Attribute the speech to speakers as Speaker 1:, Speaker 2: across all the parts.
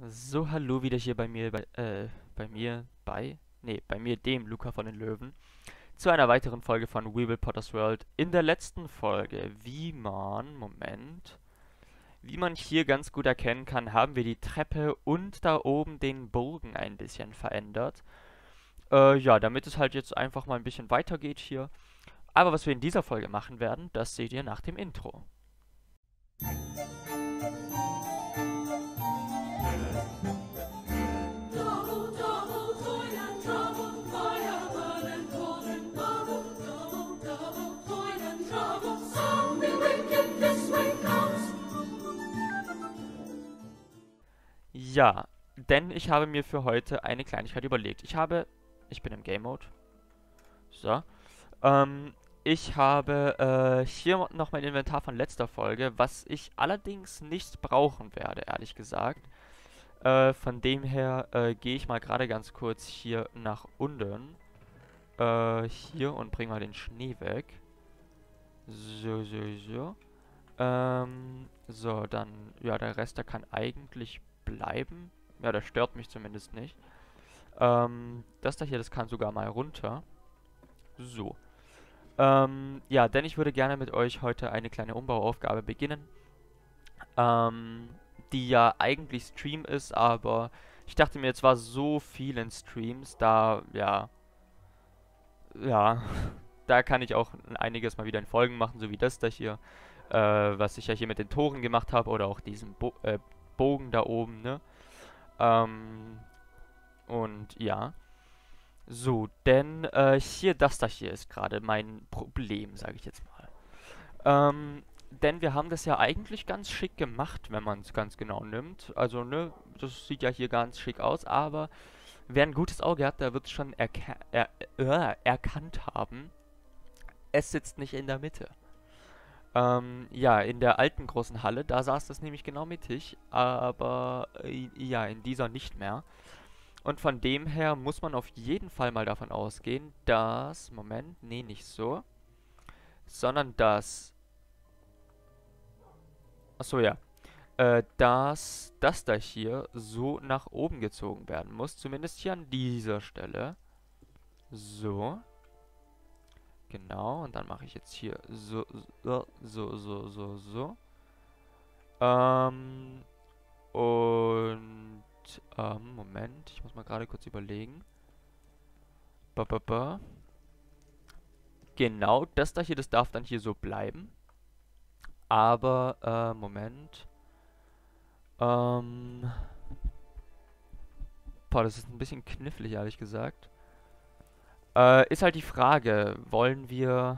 Speaker 1: So, hallo wieder hier bei mir, dem Luca von den Löwen, zu einer weiteren Folge von We Will Potter's World. In der letzten Folge, wie man hier ganz gut erkennen kann, haben wir die Treppe und da oben den Bogen ein bisschen verändert. Ja, damit es halt jetzt einfach mal ein bisschen weitergeht hier. Aber was wir in dieser Folge machen werden, das seht ihr nach dem Intro.
Speaker 2: Double, double, toil and trouble, fire burning cold and bubble. Double, double, toil and trouble, something wicked this way comes.
Speaker 1: Ja, denn ich habe mir für heute eine Kleinigkeit überlegt. Ich bin im Game Mode. So. Ähm, Ich habe hier noch mein Inventar von letzter Folge, was ich allerdings nicht brauchen werde, ehrlich gesagt. Von dem her gehe ich mal gerade ganz kurz hier nach unten. Hier und bringe mal den Schnee weg. So, so, so. So, dann, ja, der Rest, der kann eigentlich bleiben. Ja, der stört mich zumindest nicht. Das da hier, das kann sogar mal runter. So. Ja, denn ich würde gerne mit euch heute eine kleine Umbauaufgabe beginnen, ähm, die ja eigentlich Stream ist, aber ich dachte mir, jetzt war so viel in Streams, ja, da kann ich auch einiges mal wieder in Folgen machen, so wie das da hier, was ich ja hier mit den Toren gemacht habe oder auch diesen Bogen da oben, ne? Ähm, und ja. So, denn hier, das da hier ist gerade mein Problem, sage ich jetzt mal. Denn wir haben das ja eigentlich ganz schick gemacht, wenn man es ganz genau nimmt. Also, ne, das sieht ja hier ganz schick aus, aber wer ein gutes Auge hat, der wird es schon erkannt haben. Es sitzt nicht in der Mitte. Ja, in der alten großen Halle, da saß das nämlich genau mittig, aber ja, in dieser nicht mehr. Und von dem her muss man auf jeden Fall mal davon ausgehen, dass, Moment, nee, nicht so, sondern dass, achso, ja, dass das da hier so nach oben gezogen werden muss. Zumindest hier an dieser Stelle. So. Genau. Und dann mache ich jetzt hier so. Ähm, und, Moment. Ich muss mal gerade kurz überlegen. Ba, ba, ba. Genau, das da hier, das darf dann hier so bleiben. Aber, Moment. Ähm, boah, das ist ein bisschen knifflig, ehrlich gesagt. Ist halt die Frage, wollen wir...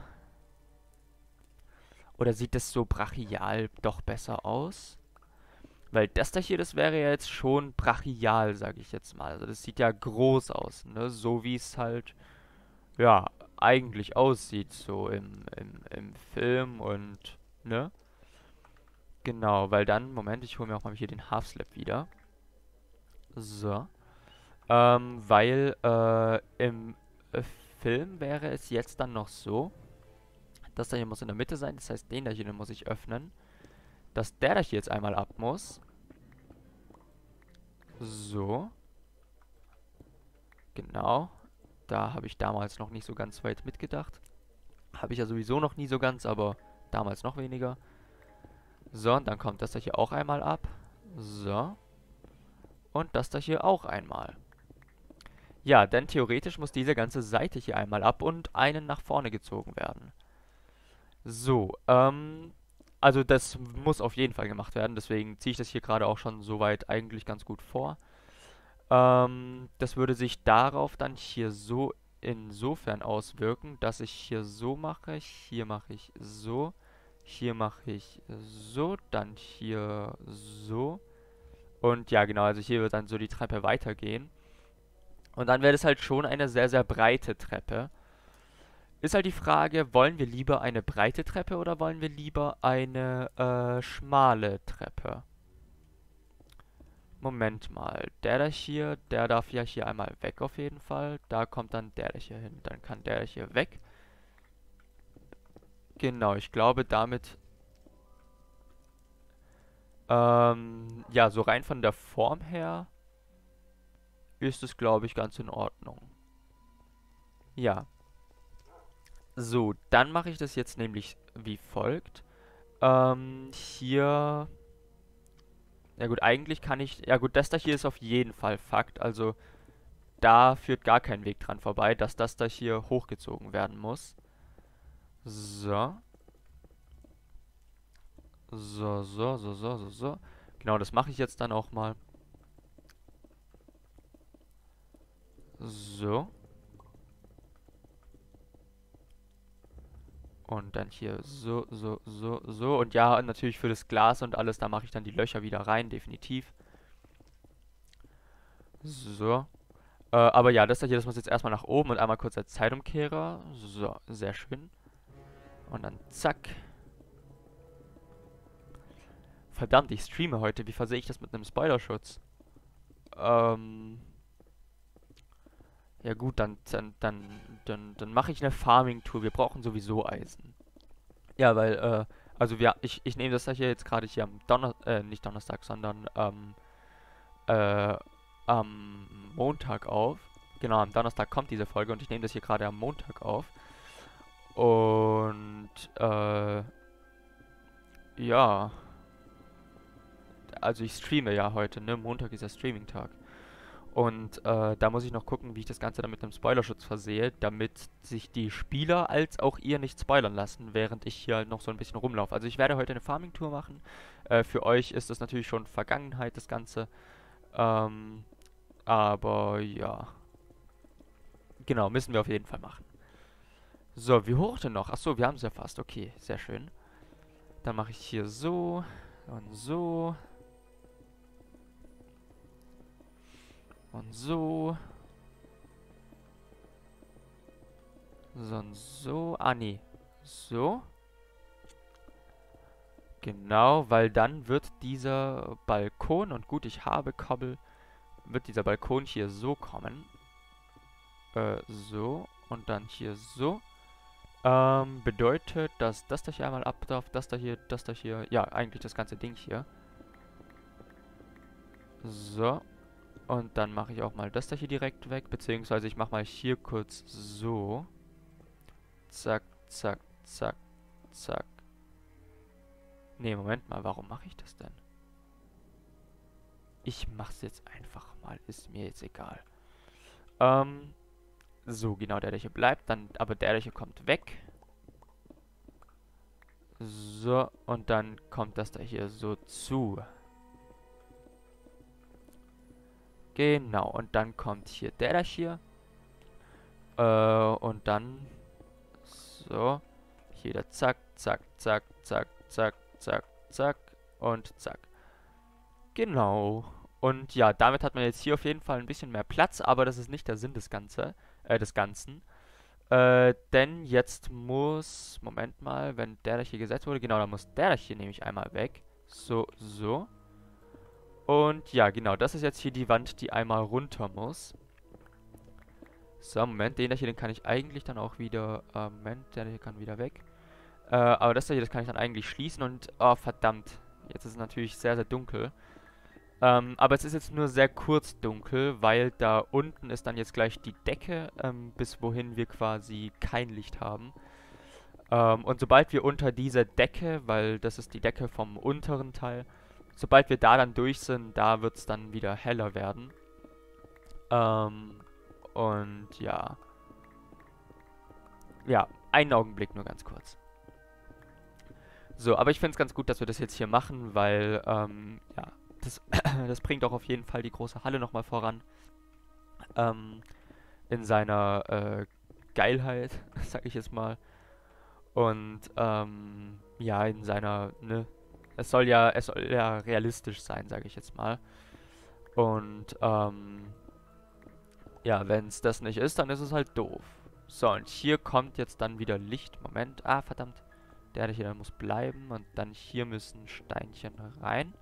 Speaker 1: Oder sieht das so brachial doch besser aus? Weil das da hier, das wäre ja jetzt schon brachial, sage ich jetzt mal. Also das sieht ja groß aus, ne? So wie es halt, ja, eigentlich aussieht, so im Film und, ne? Genau, weil dann, Moment, ich hole mir auch mal hier den Half-Slap wieder. So. Weil, im Film wäre es jetzt dann noch so, das da hier muss in der Mitte sein, das heißt, den da hier, den muss ich öffnen. Dass der da hier jetzt einmal ab muss. So. Genau. Da habe ich damals noch nicht so ganz weit mitgedacht. Habe ich ja sowieso noch nie so ganz, aber damals noch weniger. So, und dann kommt das da hier auch einmal ab. So. Und das da hier auch einmal. Ja, denn theoretisch muss diese ganze Seite hier einmal ab und einen nach vorne gezogen werden. So, also das muss auf jeden Fall gemacht werden, deswegen ziehe ich das hier gerade auch schon soweit eigentlich ganz gut vor. Das würde sich darauf dann hier so insofern auswirken, dass ich hier mache ich so, hier mache ich so, dann hier so. Und ja, genau, also hier wird dann so die Treppe weitergehen. Und dann wäre das halt schon eine sehr, sehr breite Treppe. Ist halt die Frage, wollen wir lieber eine breite Treppe oder wollen wir lieber eine schmale Treppe? Moment mal, der da hier, der darf ja hier einmal weg auf jeden Fall. Da kommt dann der da hier hin. Dann kann der da hier weg. Genau, ich glaube damit, ja, so rein von der Form her ist es, glaube ich, ganz in Ordnung. Ja. So, dann mache ich das jetzt nämlich wie folgt. Hier... Ja gut, eigentlich kann ich... Ja gut, das da hier ist auf jeden Fall Fakt. Also, da führt gar kein Weg dran vorbei, dass das da hier hochgezogen werden muss. So. So. Genau, das mache ich jetzt dann auch mal. So. Und dann hier so. Und ja, natürlich für das Glas und alles, da mache ich dann die Löcher wieder rein, definitiv. So. Aber ja, das da hier, das muss jetzt erstmal nach oben und einmal kurz als Zeitumkehrer. So, sehr schön. Und dann zack. Verdammt, ich streame heute. Wie versehe ich das mit einem Spoilerschutz? Ja gut, dann mache ich eine Farming-Tour. Wir brauchen sowieso Eisen. Ja, weil, also ich nehme das da hier jetzt gerade hier am nicht Donnerstag, sondern am Montag auf. Genau, am Donnerstag kommt diese Folge und ich nehme das hier gerade am Montag auf. Und, ja. Also ich streame ja heute, ne? Montag ist ja Streaming-Tag. Und da muss ich noch gucken, wie ich das Ganze dann mit einem Spoilerschutz versehe, damit sich die Spieler als auch ihr nicht spoilern lassen, während ich hier halt noch so ein bisschen rumlaufe. Also ich werde heute eine Farming-Tour machen. Für euch ist das natürlich schon Vergangenheit, das Ganze. Aber ja. Genau, müssen wir auf jeden Fall machen. So, wie hoch denn noch? Achso, wir haben es ja fast. Okay, sehr schön. Dann mache ich hier so und so. Und so. So und so. Ah, nee. So. Genau, weil dann wird dieser Balkon, und gut, ich habe Kobbel, wird dieser Balkon hier so kommen. So. Und dann hier so. Bedeutet, dass das da hier einmal ab darf, das da hier, ja, eigentlich das ganze Ding hier. So. Und dann mache ich auch mal das da hier direkt weg, beziehungsweise ich mache mal hier kurz so. Zack, zack, zack, zack. Nee, Moment mal, warum mache ich das denn? Ich mach's jetzt einfach mal, ist mir jetzt egal. So, genau, der hier bleibt, dann, aber der hier kommt weg. So, und dann kommt das da hier so zu. Genau, und dann kommt hier der hier. Und dann so. Hier der zack, zack, zack, zack, zack, zack, zack und zack. Genau. Und ja, damit hat man jetzt hier auf jeden Fall ein bisschen mehr Platz, aber das ist nicht der Sinn des Ganzen. Denn jetzt muss, Moment mal, wenn der hier gesetzt wurde, genau, dann muss der hier nämlich einmal weg. So, so. Und ja, genau, das ist jetzt hier die Wand, die einmal runter muss. So, Moment, den hier, den kann ich eigentlich dann auch wieder, Moment, der hier kann wieder weg. Aber das hier, das kann ich dann eigentlich schließen und, oh, verdammt. Jetzt ist es natürlich sehr, sehr dunkel. Aber es ist jetzt nur sehr kurz dunkel, weil da unten ist dann jetzt gleich die Decke, bis wohin wir quasi kein Licht haben. Und sobald wir unter dieser Decke, weil das ist die Decke vom unteren Teil, sobald wir da dann durch sind, da wird es dann wieder heller werden. Und ja. Ja, einen Augenblick nur ganz kurz. So, aber ich finde es ganz gut, dass wir das jetzt hier machen, weil, ja, das bringt auch auf jeden Fall die große Halle nochmal voran. In seiner Geilheit, sag ich jetzt mal. Und, ja, in seiner, ne, es soll ja realistisch sein, sage ich jetzt mal. Und, ja, wenn es das nicht ist, dann ist es halt doof. So, und hier kommt jetzt dann wieder Licht. Moment, ah, verdammt. Der hier muss bleiben und dann hier müssen Steinchen rein.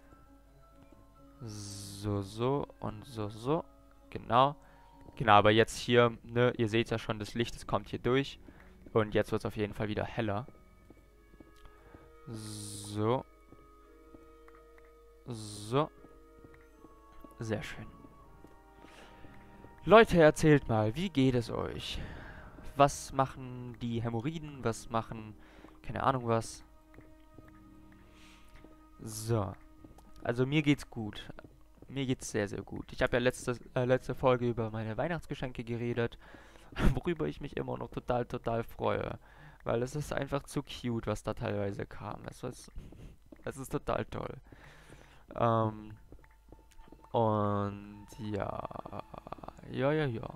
Speaker 1: So, so und so, so. Genau. Genau, aber jetzt hier, ne, ihr seht ja schon, das Licht, das kommt hier durch. Und jetzt wird es auf jeden Fall wieder heller. So. So. Sehr schön. Leute, erzählt mal, wie geht es euch? Was machen die Hämorrhoiden? Was machen... keine Ahnung was. So. Also mir geht's gut. Mir geht's sehr, sehr gut. Ich habe ja letzte Folge über meine Weihnachtsgeschenke geredet, worüber ich mich immer noch total freue. Weil es ist einfach zu cute, was da teilweise kam. Es ist total toll. Ähm, und ja. Ja.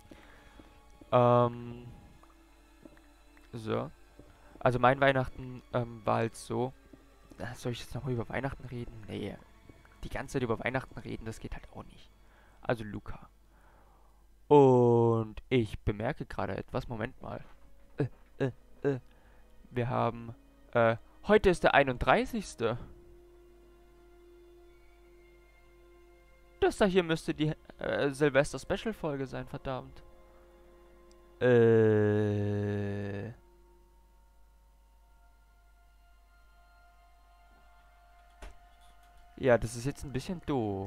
Speaker 1: Ähm, so. Also mein Weihnachten war halt so. Soll ich jetzt noch über Weihnachten reden? Nee. Die ganze Zeit über Weihnachten reden, das geht halt auch nicht. Also Luca. Und ich bemerke gerade etwas. Moment mal. Äh, äh, Wir haben. Heute ist der 31. Das da hier müsste die Silvester-Special-Folge sein, verdammt. Äh. Ja, das ist jetzt ein bisschen doof.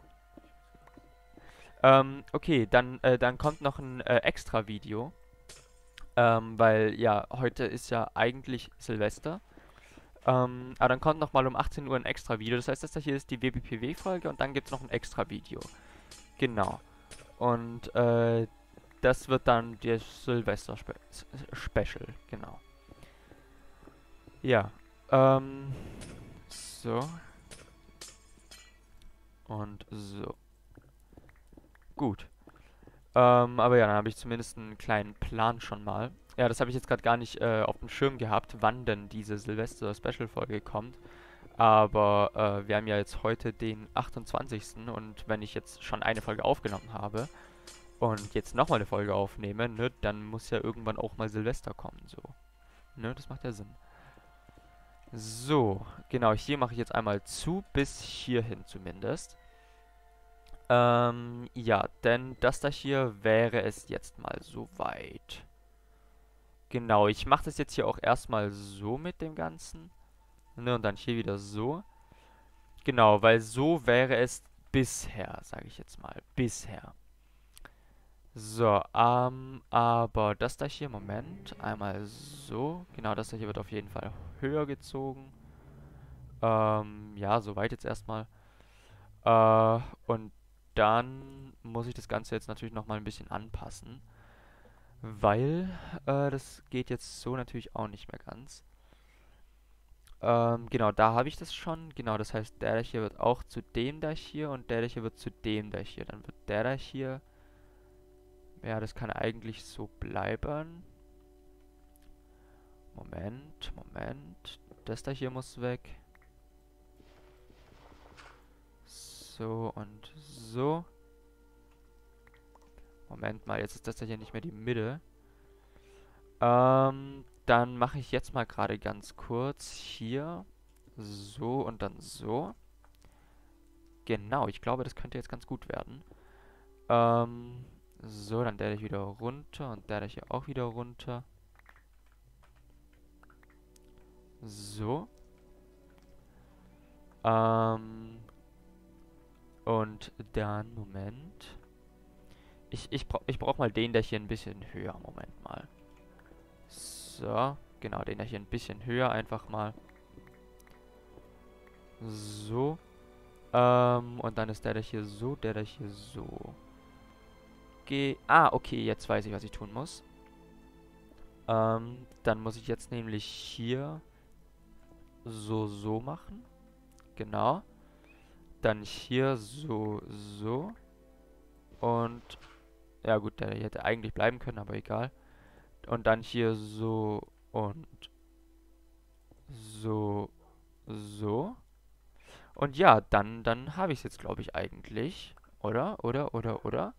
Speaker 1: Okay, dann kommt noch ein extra Video. Weil ja, heute ist ja eigentlich Silvester. Aber dann kommt nochmal um 18 Uhr ein extra Video. Das heißt, das hier ist die WBPW-Folge und dann gibt es noch ein extra Video. Genau. Und das wird dann der Silvester-Special. Genau. Ja. So. Und so. Gut. Aber ja, dann habe ich zumindest einen kleinen Plan schon mal. Ja, das habe ich jetzt gerade gar nicht auf dem Schirm gehabt, wann denn diese Silvester-Special-Folge kommt. Aber wir haben ja jetzt heute den 28. Und wenn ich jetzt schon eine Folge aufgenommen habe und jetzt nochmal eine Folge aufnehme, ne, dann muss ja irgendwann auch mal Silvester kommen, so. Ne, das macht ja Sinn. So, genau, hier mache ich jetzt einmal zu, bis hierhin zumindest. Ja, denn das da hier wäre es jetzt mal soweit. Genau, ich mache das jetzt hier auch erstmal so mit dem Ganzen. Ne, und dann hier wieder so. Genau, weil so wäre es bisher, sage ich jetzt mal. Bisher. So, aber das da hier, Moment, einmal so. Genau, das da hier wird auf jeden Fall höher gezogen. Ja, soweit jetzt erstmal. Und dann muss ich das Ganze jetzt natürlich nochmal ein bisschen anpassen. Weil, das geht jetzt so natürlich auch nicht mehr ganz. Genau, da habe ich das schon. Genau, das heißt, der da hier wird auch zu dem da hier und der da hier wird zu dem da hier. Dann wird der da hier. Ja, das kann eigentlich so bleiben. Moment. Das da hier muss weg. So und so. Moment mal, jetzt ist das da hier nicht mehr die Mitte. Dann mache ich jetzt mal gerade ganz kurz hier. So und dann so. Genau, ich glaube, das könnte jetzt ganz gut werden. So, dann der hier wieder runter und der hier auch wieder runter. So. Und dann, Moment. Ich brauche mal den der hier ein bisschen höher. Moment mal. So, genau, den der hier ein bisschen höher einfach mal. So. Und dann ist der hier so, der hier so. Okay, jetzt weiß ich, was ich tun muss. Dann muss ich jetzt nämlich hier so machen. Genau. Dann hier so. Und, ja gut, der hier hätte eigentlich bleiben können, aber egal. Und dann hier so und so. Und ja, dann habe ich es jetzt, glaube ich, eigentlich. Oder?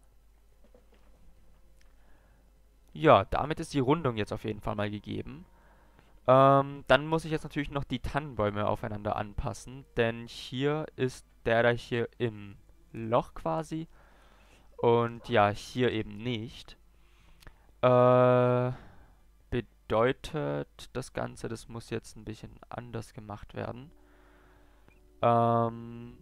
Speaker 1: Ja, damit ist die Rundung jetzt auf jeden Fall mal gegeben. Dann muss ich jetzt natürlich noch die Tannenbäume aufeinander anpassen, denn hier ist der da hier im Loch quasi und ja, hier eben nicht. Bedeutet das Ganze, das muss jetzt ein bisschen anders gemacht werden.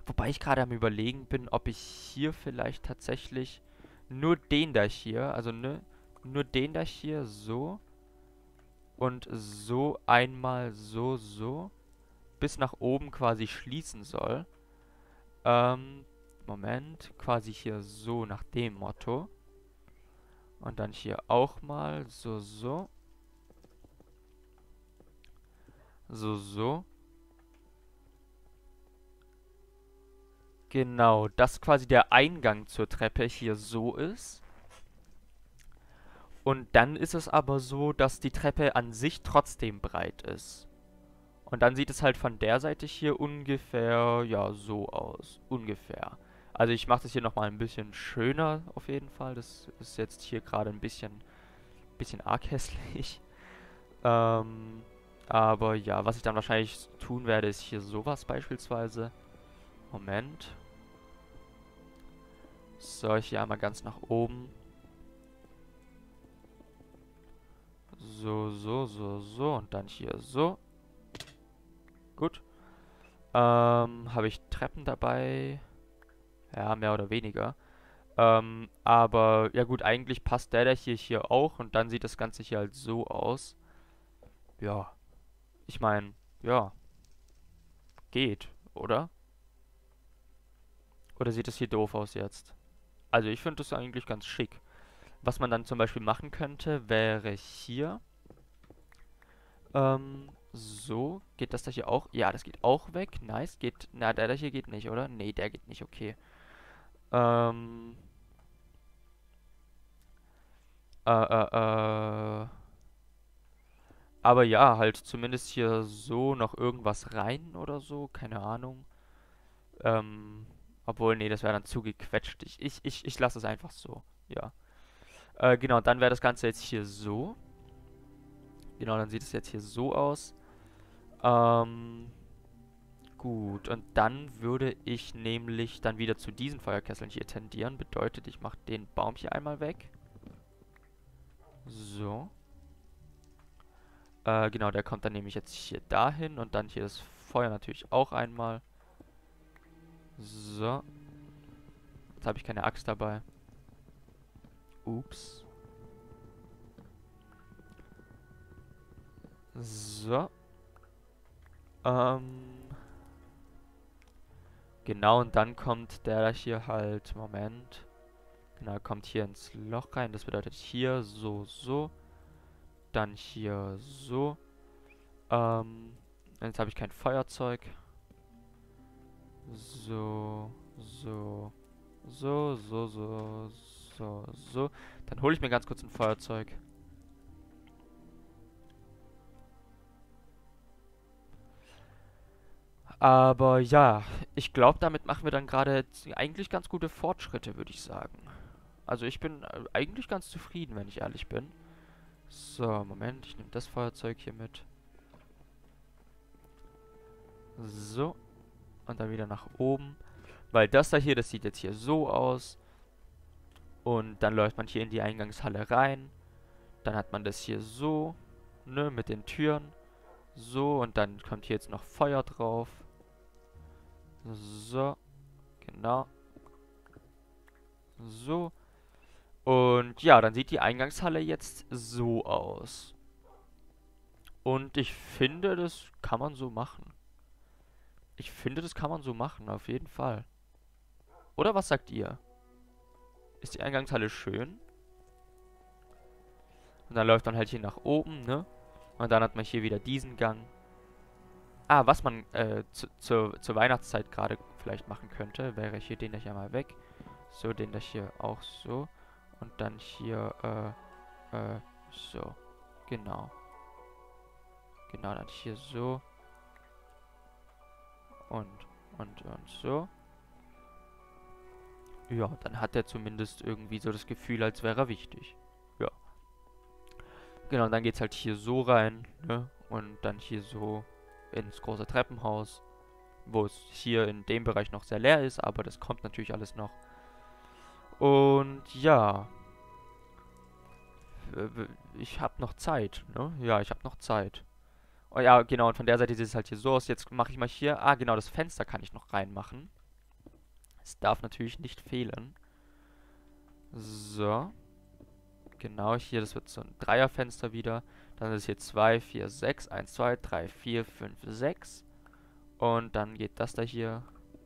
Speaker 1: Wobei ich gerade am Überlegen bin, ob ich hier vielleicht tatsächlich nur den da hier, also ne, nur den da hier so und so einmal so bis nach oben quasi schließen soll. Ähm, Moment, quasi hier so nach dem Motto. Und dann hier auch mal so. Genau, dass quasi der Eingang zur Treppe hier so ist. Und dann ist es aber so, dass die Treppe an sich trotzdem breit ist. Und dann sieht es halt von der Seite hier ungefähr, ja, so aus. Ungefähr. Also ich mache das hier nochmal ein bisschen schöner auf jeden Fall. Das ist jetzt hier gerade ein bisschen arg hässlich. Aber ja, was ich dann wahrscheinlich tun werde, ist hier sowas beispielsweise. Moment. So, hier einmal ganz nach oben. So. Und dann hier so. Gut. Habe ich Treppen dabei? Ja, mehr oder weniger. Aber ja gut, eigentlich passt der hier auch. Und dann sieht das Ganze hier halt so aus. Ja. Ich meine, ja. Geht, oder? Oder sieht es hier doof aus jetzt? Also ich finde das eigentlich ganz schick. Was man dann zum Beispiel machen könnte, wäre hier. So. Geht das da hier auch? Ja, das geht auch weg. Nice. Geht. Na, der da hier geht nicht, oder? Nee, der geht nicht. Okay. Ähm. Äh. Aber ja, halt zumindest hier so noch irgendwas rein oder so. Keine Ahnung. Ähm. Obwohl, nee, das wäre dann zu gequetscht. Ich lasse es einfach so. Ja. Genau, dann wäre das Ganze jetzt hier so. Genau, dann sieht es jetzt hier so aus. Gut, und dann würde ich nämlich dann wieder zu diesen Feuerkesseln hier tendieren. Bedeutet, ich mache den Baum hier einmal weg. So. Genau, der kommt dann nämlich jetzt hier dahin und dann hier das Feuer natürlich auch einmal. So. Jetzt habe ich keine Axt dabei. Ups. So. Genau, und dann kommt der hier halt, Moment. Genau, kommt hier ins Loch rein. Das bedeutet hier so. Dann hier so. Jetzt habe ich kein Feuerzeug. So. Dann hole ich mir ganz kurz ein Feuerzeug. Aber ja, ich glaube, damit machen wir dann gerade eigentlich ganz gute Fortschritte, würde ich sagen. Also ich bin eigentlich ganz zufrieden, wenn ich ehrlich bin. So, Moment, ich nehme das Feuerzeug hier mit. So. Und dann wieder nach oben. Weil das da hier, das sieht jetzt hier so aus. Und dann läuft man hier in die Eingangshalle rein. Dann hat man das hier so, ne, mit den Türen. So, und dann kommt hier jetzt noch Feuer drauf. So, genau. So. Und ja, dann sieht die Eingangshalle jetzt so aus. Und ich finde, das kann man so machen. Ich finde, das kann man so machen, auf jeden Fall. Oder was sagt ihr? Ist die Eingangshalle schön? Und dann läuft man halt hier nach oben, ne? Und dann hat man hier wieder diesen Gang. Ah, was man zur Weihnachtszeit gerade vielleicht machen könnte, wäre hier den da hier mal weg. So, den da hier auch so. Und dann hier, so. Genau. Genau, dann hier so. Und so. Ja, dann hat er zumindest irgendwie so das Gefühl, als wäre er wichtig. Ja. Genau, und dann geht's halt hier so rein, ne? Und dann hier so ins große Treppenhaus, wo es hier in dem Bereich noch sehr leer ist, aber das kommt natürlich alles noch. Und ja, ich habe noch Zeit, ne? Ja, ich habe noch Zeit. Oh ja, genau, und von der Seite sieht es halt hier so aus. Jetzt mache ich mal hier, genau, das Fenster kann ich noch reinmachen. Es darf natürlich nicht fehlen. So. Genau, hier, das wird so ein Dreierfenster wieder. Dann ist hier 2, 4, 6. 1, 2, 3, 4, 5, 6. Und dann geht das da hier.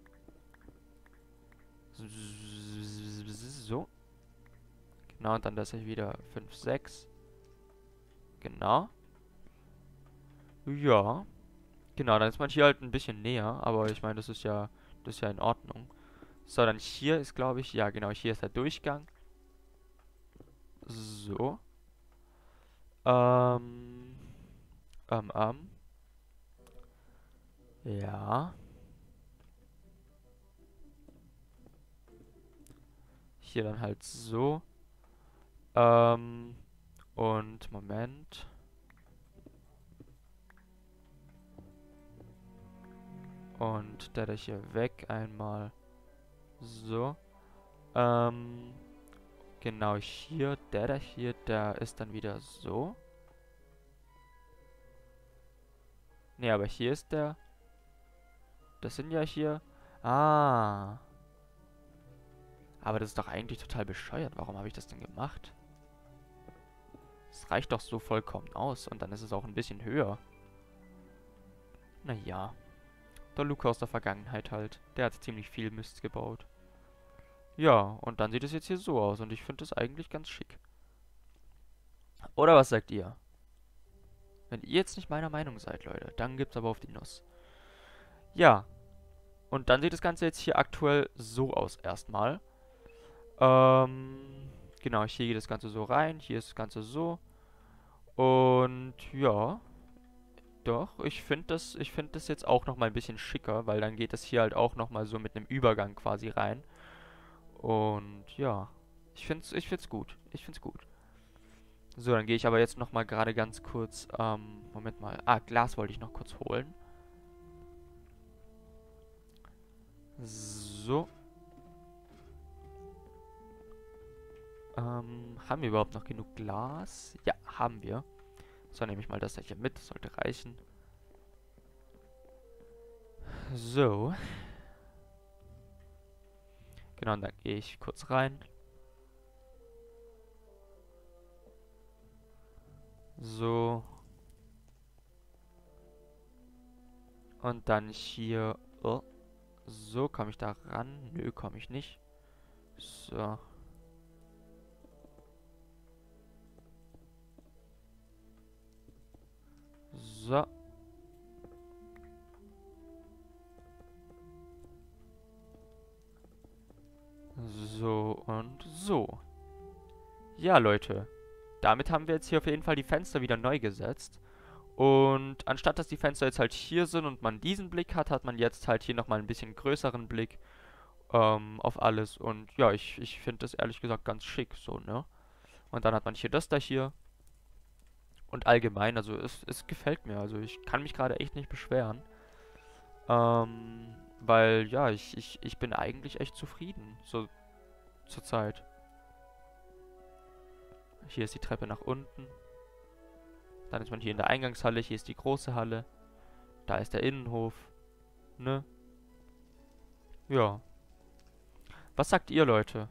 Speaker 1: So. Genau, und dann das hier wieder 5, 6. Genau. Ja. Genau, dann ist man hier halt ein bisschen näher. Aber ich meine, das ist ja in Ordnung. So, dann hier ist, glaube ich, ja genau, hier ist der Durchgang. So. Ähm. Ähm, ähm. Ja. Hier dann halt so. Und Moment. Und der da hier weg einmal. So. Genau hier. Der da hier, der ist dann wieder so. Ne, aber hier ist der. Das sind ja hier. Ah. Aber das ist doch eigentlich total bescheuert. Warum habe ich das denn gemacht? Es reicht doch so vollkommen aus. Und dann ist es auch ein bisschen höher. Naja. Der Luca aus der Vergangenheit halt. Der hat ziemlich viel Mist gebaut. Ja, und dann sieht es jetzt hier so aus. Und ich finde das eigentlich ganz schick. Oder was sagt ihr? Wenn ihr jetzt nicht meiner Meinung seid, Leute, dann gibt's aber auf die Nuss. Ja. Und dann sieht das Ganze jetzt hier aktuell so aus erstmal. Genau, hier geht das Ganze so rein. Hier ist das Ganze so. Und ja. Doch, ich finde das jetzt auch nochmal ein bisschen schicker, weil dann geht das hier halt auch nochmal so mit einem Übergang quasi rein. Und ja, ich find's gut. Ich find's gut. So, dann gehe ich aber jetzt nochmal gerade ganz kurz, Moment mal. Ah, Glas wollte ich noch kurz holen. So. Haben wir überhaupt noch genug Glas? Ja, haben wir. So, nehme ich mal das hier mit. Das sollte reichen. So. Genau, und dann gehe ich kurz rein. So. Und dann hier. Oh. So, komme ich da ran? Nö, komme ich nicht. So. So. So und so. Ja, Leute. Damit haben wir jetzt hier auf jeden Fall die Fenster wieder neu gesetzt. Und anstatt dass die Fenster jetzt halt hier sind und man diesen Blick hat, hat man jetzt halt hier nochmal ein bisschen größeren Blick auf alles. Und ja, ich finde das ehrlich gesagt ganz schick so, ne? Und dann hat man hier das da hier. Und allgemein, also es gefällt mir. Also ich kann mich gerade echt nicht beschweren. Weil ja, ich bin eigentlich echt zufrieden. So zur Zeit. Hier ist die Treppe nach unten. Dann ist man hier in der Eingangshalle. Hier ist die große Halle. Da ist der Innenhof. Ne? Ja. Was sagt ihr, Leute?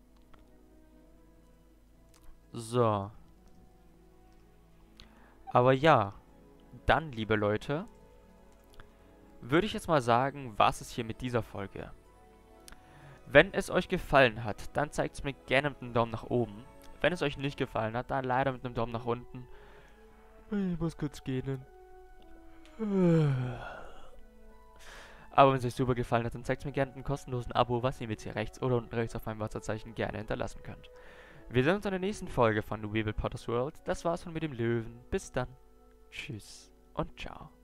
Speaker 1: So. Aber ja. Dann, liebe Leute, würde ich jetzt mal sagen, was ist hier mit dieser Folge? Wenn es euch gefallen hat, dann zeigt es mir gerne mit einem Daumen nach oben. Wenn es euch nicht gefallen hat, dann leider mit einem Daumen nach unten. Ich muss kurz gehen. Aber wenn es euch super gefallen hat, dann zeigt es mir gerne einen kostenlosen Abo, was ihr mit hier rechts oder unten rechts auf meinem Wasserzeichen gerne hinterlassen könnt. Wir sehen uns in der nächsten Folge von The Weeble Potters World. Das war's von mit dem Löwen. Bis dann. Tschüss und ciao.